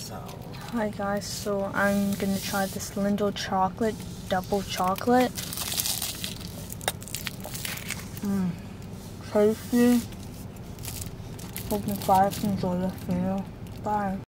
So, hi guys, so I'm gonna try this Lindt chocolate, double chocolate. Tasty. Hope you guys enjoy this video. Bye.